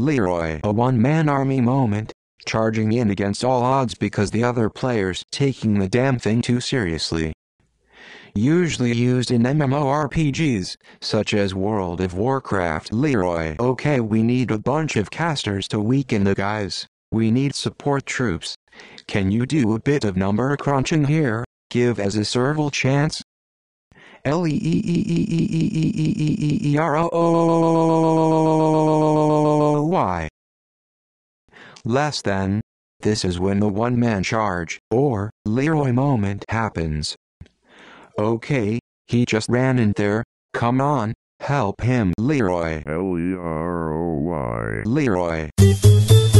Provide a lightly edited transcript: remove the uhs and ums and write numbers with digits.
Leroy. A one-man army moment, charging in against all odds because the other player's taking the damn thing too seriously. Usually used in MMORPGs, such as World of Warcraft. Leroy. Okay, we need a bunch of casters to weaken the guys. We need support troops. Can you do a bit of number crunching here? Give as a serval chance. LEEEEEEEEROY. Less than. This is when the one-man charge, or Leroy moment happens. Okay, he just ran in there. Come on, help him. Leroy. Leroy. Leroy.